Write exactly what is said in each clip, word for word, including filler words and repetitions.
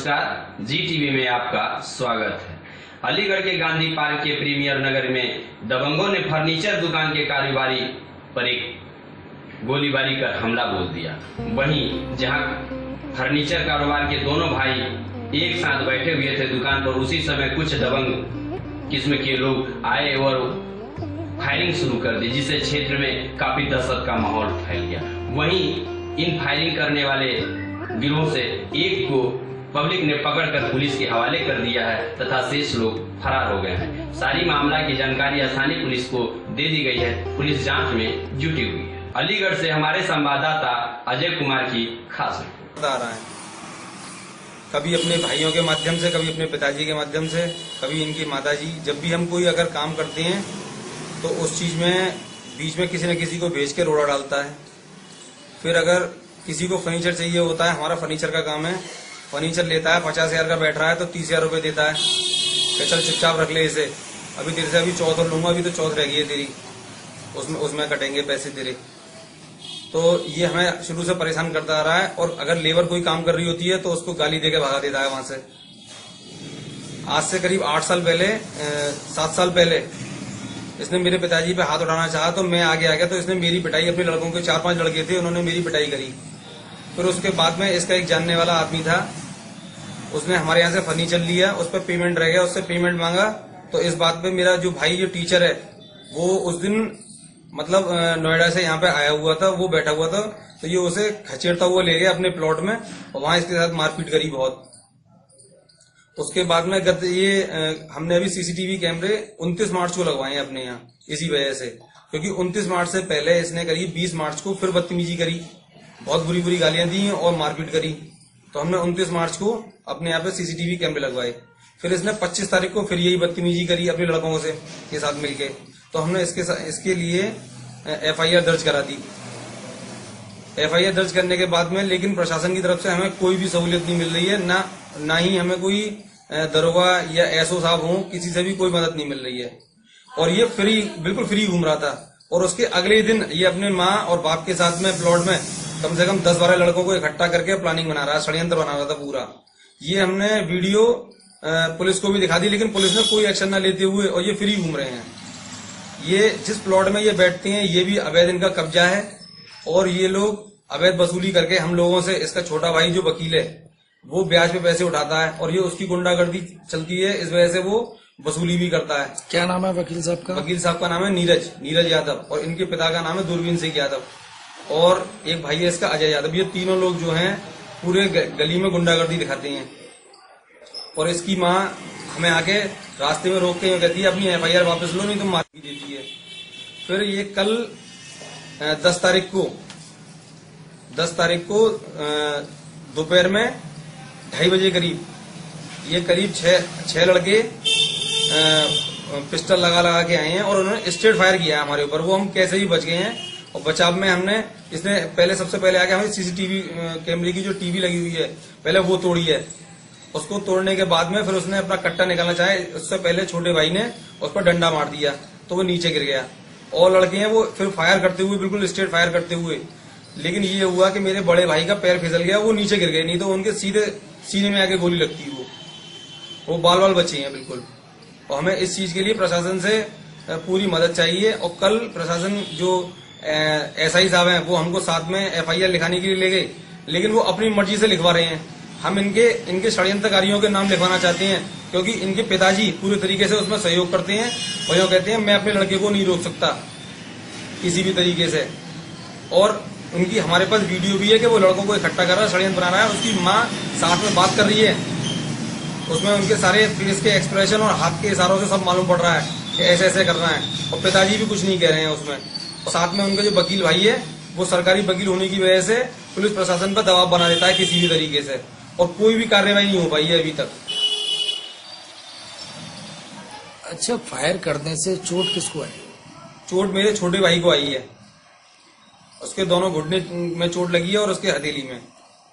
नमस्कार, जी टीवी में आपका स्वागत है। अलीगढ़ के गांधी पार्क के प्रीमियर नगर में दबंगों ने फर्नीचर दुकान के कारोबारी पर एक गोलीबारी कर हमला बोल दिया। वहीं जहां फर्नीचर कारोबार के दोनों भाई एक साथ बैठे हुए थे दुकान पर, उसी समय कुछ दबंग किस्म के लोग आए और फायरिंग शुरू कर दी, जिससे क्षेत्र में काफी दहशत का माहौल फैल गया। वहीं इन फायरिंग करने वाले गिरोह से एक को पब्लिक ने पकड़कर पुलिस के हवाले कर दिया है तथा शेष लोग फरार हो गए हैं। सारी मामला की जानकारी स्थानीय पुलिस को दे दी गई है। पुलिस जांच में जुटी हुई है। अलीगढ़ से हमारे संवाददाता अजय कुमार की खास रिपोर्ट। आ रहा है कभी अपने भाइयों के माध्यम से, कभी अपने पिताजी के माध्यम से, कभी इनकी माताजी। जब भी हम कोई अगर काम करते हैं तो उस चीज में बीच में किसी न किसी को भेज के रोड़ा डालता है। फिर अगर किसी को फर्नीचर चाहिए होता है, हमारा फर्नीचर का काम है, फर्नीचर लेता है, पचास हजार का बैठ रहा है तो तीस हजार रूपये देता है कि चल चुपचाप रख ले इसे, अभी तेरे से अभी चौथ और लूंगा, अभी तो चौथ रह गई है तेरी, उसमें उसमें कटेंगे पैसे तेरे। तो ये हमें शुरू से परेशान करता आ रहा है। और अगर लेबर कोई काम कर रही होती है तो उसको गाली देके भगा देता है वहां से। आज से करीब आठ साल पहले, सात साल पहले इसने मेरे पिताजी पे हाथ उठाना चाहा तो मैं आगे आ गया, तो इसने मेरी पिटाई, अपने लड़कों के चार पांच लड़के थे, उन्होंने मेरी पिटाई करी। फिर उसके बाद में इसका एक जानने वाला आदमी था, उसने हमारे यहाँ से फर्नीचर लिया, उस पर पेमेंट रह गया, उससे पेमेंट मांगा। तो इस बात पे मेरा जो भाई जो टीचर है वो उस दिन मतलब नोएडा से यहाँ पे आया हुआ था, वो बैठा हुआ था, तो ये उसे खचेड़ता हुआ ले गया अपने प्लॉट में और वहां इसके साथ मारपीट करी बहुत। उसके बाद में गत ये हमने अभी सीसीटीवी कैमरे उनतीस मार्च को लगवाए हैं अपने यहाँ, इसी वजह से, क्योंकि उनतीस मार्च से पहले इसने करीब बीस मार्च को फिर बदतमीजी करी, बहुत बुरी बुरी गालियां दी और मारपीट करी। तो हमने उनतीस मार्च को अपने यहाँ पे सीसीटीवी कैमरे लगवाए। फिर इसने पच्चीस तारीख को फिर यही बदतमीजी करी अपने लड़कों से के साथ मिलके। तो हमने इसके इसके लिए एफआईआर दर्ज करा दी। एफआईआर दर्ज करने के बाद में लेकिन प्रशासन की तरफ से हमें कोई भी सहूलियत नहीं मिल रही है, ना ना ही हमें कोई दरोगा या एसओ साहब हो, किसी से भी कोई मदद नहीं मिल रही है। और ये फ्री, बिल्कुल फ्री घूम रहा था। और उसके अगले दिन ये अपने माँ और बाप के साथ में प्लॉट में कम से कम दस बारह लड़कों को इकट्ठा करके प्लानिंग बना रहा है, षड्यंत्र बना रहा था पूरा। ये हमने वीडियो पुलिस को भी दिखा दी, लेकिन पुलिस ने कोई एक्शन न लेते हुए, और ये फ्री घूम रहे हैं। ये जिस प्लॉट में ये बैठते हैं ये भी अवैध इनका कब्जा है, और ये लोग अवैध वसूली करके हम लोगों से, इसका छोटा भाई जो वकील है वो ब्याज पे पैसे उठाता है, और ये उसकी गुंडागर्दी चलती है, इस वजह से वो वसूली भी करता है। क्या नाम है वकील साहब का? वकील साहब का नाम है नीरज नीरज यादव, और इनके पिता का नाम है दूरबीन सिंह यादव, और एक भाई है इसका अजय यादव। ये तीनों लोग जो हैं पूरे गली में गुंडागर्दी दिखाते हैं। और इसकी माँ हमें आके रास्ते में रोक के कहती है अपनी एफआईआर वापस लो, नहीं तो मार भी देती है। फिर ये कल दस तारीख को दस तारीख को दोपहर में ढाई बजे करीब ये करीब छह छह लड़के पिस्टल लगा लगा के आए हैं और उन्होंने स्ट्रेट फायर किया है हमारे ऊपर। वो हम कैसे भी बच गए हैं, और बचाव में हमने इसने पहले सबसे पहले आके हमें सीसीटीवी कैमरे की जो टीवी लगी हुई है पहले वो तोड़ी है। उसको तोड़ने के बाद में फिर उसने अपना कट्टा निकालना चाहे, उससे पहले छोटे भाई ने उस पर डंडा मार दिया तो वो नीचे गिर गया। और लड़के हैं वो फिर फायर करते हुए, बिल्कुल स्ट्रेट फायर करते हुए, लेकिन ये हुआ कि मेरे बड़े भाई का पैर फिसल गया, वो नीचे गिर गए, नहीं तो उनके सीधे सीने में आके गोली लगती। वो वो बाल बाल बचे हैं बिल्कुल। और हमें इस चीज के लिए प्रशासन से पूरी मदद चाहिए। और कल प्रशासन जो एसआई साहब हैं वो हमको साथ में एफआईआर लिखाने के लिए ले गए, लेकिन वो अपनी मर्जी से लिखवा रहे हैं। हम इनके इनके षड्यंत्रकारियों के नाम लिखवाना चाहते हैं, क्योंकि इनके पिताजी पूरे तरीके से उसमें सहयोग करते हैं, और यो कहते हैं मैं अपने लड़के को नहीं रोक सकता किसी भी तरीके से। और उनकी हमारे पास वीडियो भी है कि वो लड़कों को इकट्ठा कर रहा है, षड्यंत्र बना रहा है, उसकी माँ साथ में बात कर रही है, उसमें उनके सारे फेस के एक्सप्रेशन और हाथ के इशारों से सब मालूम पड़ रहा है कि ऐसे ऐसे करना है। और पिताजी भी कुछ नहीं कह रहे हैं उसमें। और साथ में उनके जो वकील भाई है वो सरकारी वकील होने की वजह से पुलिस प्रशासन पर दबाव बना देता है किसी भी तरीके से, और कोई भी कार्रवाई नहीं हो पाई है अभी तक। अच्छा, फायर करने से चोट किसको आई? चोट मेरे छोटे भाई को आई है, उसके दोनों घुटने में चोट लगी है और उसके हथेली में।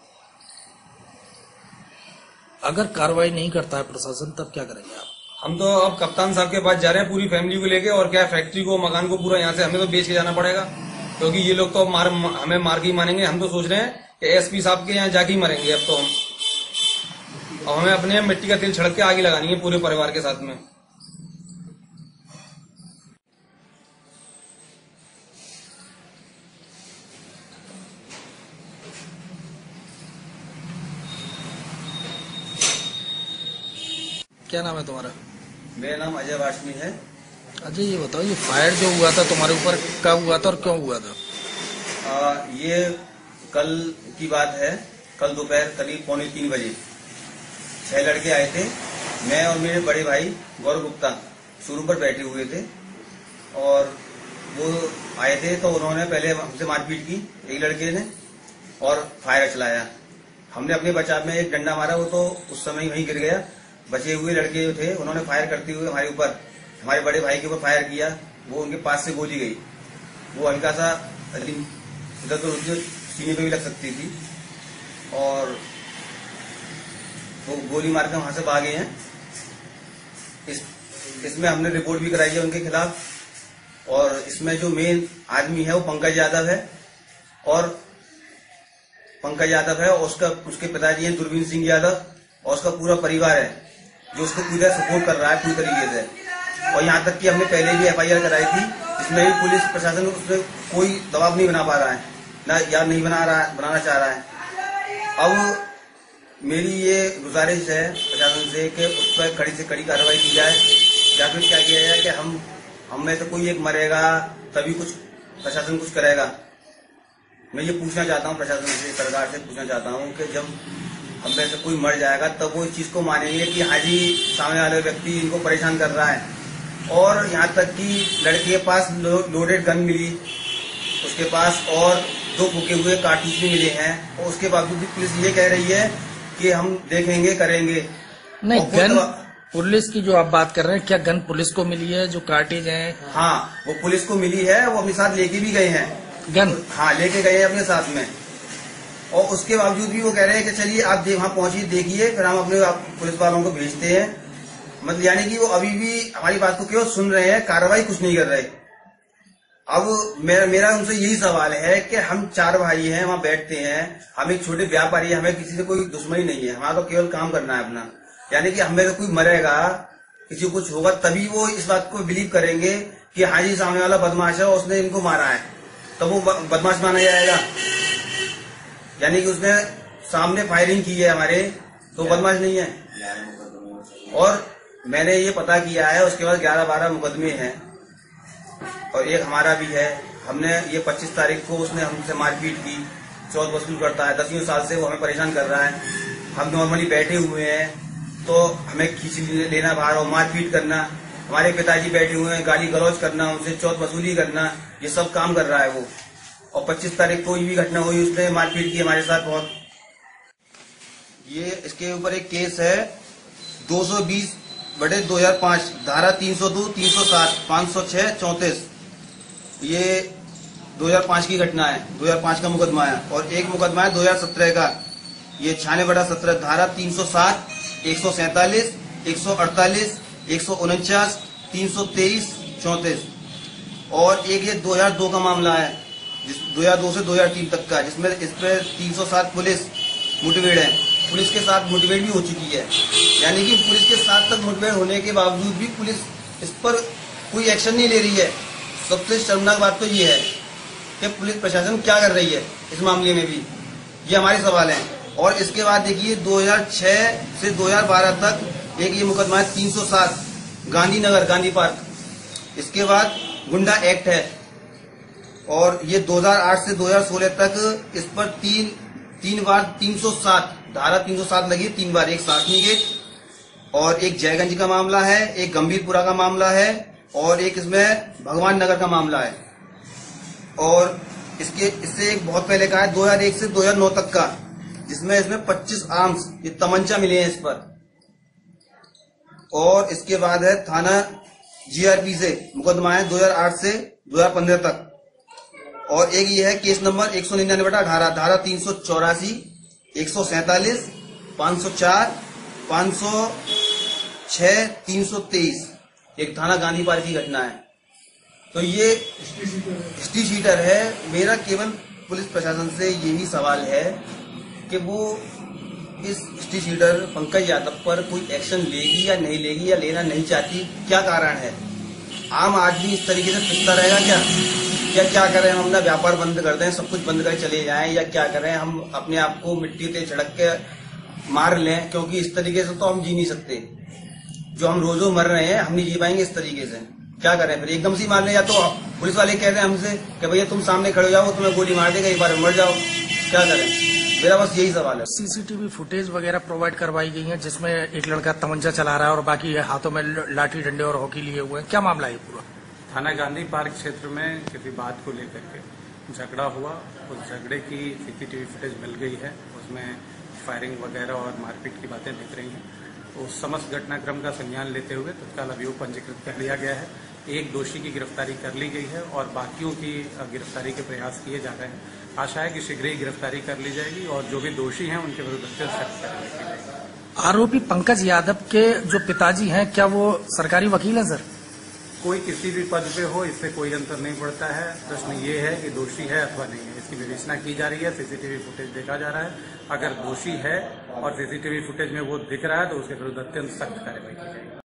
अगर कार्रवाई नहीं करता है प्रशासन तब क्या करेंगे आप? हम तो अब कप्तान साहब के पास जा रहे हैं पूरी फैमिली को लेके, और क्या फैक्ट्री को, मकान को पूरा यहाँ से हमें तो बेच के जाना पड़ेगा, क्योंकि ये लोग तो अब मार हमें मार के ही मानेंगे। हम तो सोच रहे हैं कि एसपी साहब के यहाँ जाके ही मरेंगे अब तो हम। और हमें अपने मिट्टी का तेल छिड़क के आग लगानी है पूरे परिवार के साथ में। क्या नाम है तुम्हारा? मेरा नाम अजय वाशनी है। अजय, ये बताओ, ये फायर जो हुआ था तुम्हारे ऊपर, कब हुआ था और क्यों हुआ था? आ, ये कल की बात है। कल दोपहर करीब पौने तीन बजे छह लड़के आए थे। मैं और मेरे बड़े भाई गौरव गुप्ता शोरूम पर बैठे हुए थे और वो आए थे तो उन्होंने पहले हमसे मारपीट की एक लड़के ने और फायर चलाया। हमने अपने बचाव में एक डंडा मारा, वो तो उस समय वहीं गिर गया। बचे हुए लड़के जो थे उन्होंने फायर करते हुए हमारे ऊपर, हमारे बड़े भाई के ऊपर फायर किया। वो उनके पास से गोली गई, वो हल्का सा इधर तो सीने पे भी लग सकती थी और वो गोली मारकर वहां से भागे हैं। इस इसमें हमने रिपोर्ट भी कराई है उनके खिलाफ और इसमें जो मेन आदमी है वो पंकज यादव है और पंकज यादव है और उसका उसके पिताजी हैं दुर्बीन सिंह यादव और उसका पूरा परिवार है जो उसको पूरा सपोर्ट कर रहा है पूरी तरीके से। और यहाँ तक कि हमने पहले भी एफ आई आर कराई थी, इसमें भी पुलिस प्रशासन उसमें कोई दबाव नहीं बना पा रहा है ना, या नहीं बना रहा बनाना चाह रहा है। अब मेरी ये गुजारिश है प्रशासन से कि उस पर कड़ी से कड़ी कार्रवाई की जाए या फिर क्या किया जाए कि हम हम में से कोई एक मरेगा तभी कुछ प्रशासन कुछ करेगा। मैं ये पूछना चाहता हूँ प्रशासन से, सरकार से पूछना चाहता हूँ कि जब हम में से कोई मर जाएगा तब वो इस चीज को मानेंगे कि हाँ जी सामने वाले व्यक्ति इनको परेशान कर रहा है। और यहाँ तक कि लड़के के पास लो, लोडेड गन मिली, उसके पास और दो फूके हुए कारतूस भी मिले हैं और उसके बावजूद भी पुलिस ये कह रही है कि हम देखेंगे करेंगे। नहीं, गन पुलिस की जो आप बात कर रहे हैं, क्या गन पुलिस को मिली है जो कार्टेज है? हाँ, वो पुलिस को मिली है, वो अपने साथ लेके भी गए हैं गन। हाँ, लेके गए हैं अपने साथ में और उसके बावजूद भी वो कह रहे हैं कि चलिए आप वहां पहुंचिए देखिए, फिर हम अपने पुलिस वालों को भेजते हैं। मतलब यानी कि वो अभी भी हमारी बात को केवल सुन रहे हैं, कार्रवाई कुछ नहीं कर रहे। अब मेरा मेरा उनसे यही सवाल है कि हम चार भाई हैं, वहां बैठते हैं, हम एक छोटे व्यापारी हैं, हमें किसी से कोई दुश्मनी नहीं है, हमारा तो केवल काम करना है अपना। यानी कि हमें तो कोई मरेगा, किसी को कुछ होगा तभी वो इस बात को बिलीव करेंगे कि हाँ जी सामने वाला बदमाश है और उसने इनको मारा है, तब वो बदमाश माना जाएगा। यानी कि उसने सामने फायरिंग की है हमारे, तो बदमाश नहीं है। और मैंने ये पता किया है उसके बाद ग्यारह बारह मुकदमे हैं और एक हमारा भी है। हमने ये पच्चीस तारीख को उसने हमसे मारपीट की, चौथ वसूल करता है, दसियों साल से वो हमें परेशान कर रहा है। हम नॉर्मली बैठे हुए हैं तो हमें खींच लेना बाहर और मारपीट करना, हमारे पिताजी बैठे हुए हैं गाली गलौज करना, उनसे चौथ वसूली करना, ये सब काम कर रहा है वो। और पच्चीस तारीख को भी घटना हुई, उसने मारपीट की हमारे साथ बहुत। ये इसके ऊपर एक केस है दो सौ बीस बटे दो हजार पांच, धारा तीन सौ दो, तीन सौ सात, पाँच सौ छह, चौंतीस। ये दो हजार पांच की घटना है, दो हजार पांच का मुकदमा है। और एक मुकदमा है दो हजार सत्रह का, ये छियानवे बटा सत्रह, धारा तीन सौ सात, एक सौ सैंतालीस, एक सौ अड़तालीस, एक सौ उनचास, तीन सौ तेईस, चौंतीस। और एक ये दो हजार दो का मामला है, दो हजार दो से दो हजार तीन तक का, जिसमें इस पर तीन सौ सात पुलिस मुठभेड़ है, पुलिस के साथ मुठभेड़ भी हो चुकी है। यानी कि पुलिस के साथ तक मुठभेड़ होने के बावजूद भी पुलिस इस पर कोई एक्शन नहीं ले रही है। सबसे शर्मनाक बात तो ये है कि पुलिस प्रशासन क्या कर रही है इस मामले में भी, ये हमारे सवाल है। और इसके बाद देखिए दो हजार छह से दो हजार बारह तक एक ये मुकदमा है तीन सौ सात, गांधीनगर गांधी पार्क। इसके बाद गुंडा एक्ट है और ये दो हजार आठ से दो हजार सोलह तक इस पर तीन तीन बार तीन सौ सात, धारा तीन सौ सात लगी तीन बार, एक सासनी गेट और एक जयगंज का मामला है, एक गंभीरपुरा का मामला है और एक इसमें भगवान नगर का मामला है। और इसके इससे एक बहुत पहले का है दो हजार एक से दो हजार नौ तक का, जिसमें इसमें पच्चीस आर्म्स, ये तमंचा मिले हैं इस पर। और इसके बाद है थाना जी आर पी से मुकदमा है दो हजार आठ से दो हजार पंद्रह तक। और एक ये है केस नंबर एक सौ निन्यानवे बटा अठारह, धारा तीन सौ चौरासी, एक सौ सैतालीस, पाँच सौ चार, पाँच सौ छह, तीन सौ तेईस, एक थाना गांधी पार्क की घटना है। तो ये हिस्ट्री शीटर है। मेरा केवल पुलिस प्रशासन से यही सवाल है कि वो इस स्ट्रीट लीडर पंकज यादव पर कोई एक्शन लेगी या नहीं लेगी या लेना नहीं चाहती, क्या कारण है? आम आदमी इस तरीके से पिसता रहेगा क्या? या क्या करें हम अपना व्यापार बंद कर दें, सब कुछ बंद कर चले जाएं, या क्या करें हम अपने आप को मिट्टी पे झड़क के मार लें? क्योंकि इस तरीके से तो हम जी नहीं सकते। जो हम रोजो मर रहे हैं हम नहीं जी पाएंगे इस तरीके से। क्या करें फिर? एकदम से मार लें, या तो पुलिस वाले कह रहे हैं हमसे कि भैया तुम सामने खड़े हो जाओ, तुम्हें गोली मार देगा, एक बार मर जाओ। क्या करें? मेरा बस यही सवाल है। सीसीटीवी फुटेज वगैरह प्रोवाइड करवाई गई है जिसमें एक लड़का तमंचा चला रहा है और बाकी हाथों में लाठी डंडे और हॉकी लिए हुए हैं। क्या मामला है पूरा? थाना गांधी पार्क क्षेत्र में किसी बात को लेकर के झगड़ा हुआ। उस झगड़े की सीसीटीवी फुटेज मिल गई है, उसमें फायरिंग वगैरह और मारपीट की बातें दिख रही हैं। उस समस्त घटनाक्रम का संज्ञान लेते हुए तत्काल अभियोग पंजीकृत कर लिया गया है। एक दोषी की गिरफ्तारी कर ली गई है और बाकियों की गिरफ्तारी के प्रयास किए जा रहे हैं। आशा है कि शीघ्र ही गिरफ्तारी कर ली जाएगी और जो भी दोषी हैं उनके विरुद्ध सख्त कार्रवाई की जाएगी। आरोपी पंकज यादव के जो पिताजी हैं, क्या वो सरकारी वकील हैं सर? कोई किसी भी पद पे हो, इससे कोई अंतर नहीं पड़ता है। प्रश्न ये है कि दोषी है अथवा नहीं है, इसकी विवेचना की जा रही है। सीसीटीवी फुटेज देखा जा रहा है, अगर दोषी है और सीसीटीवी फुटेज में वो दिख रहा है तो उसके विरुद्ध अत्यंत सख्त कार्रवाई की जाएगी।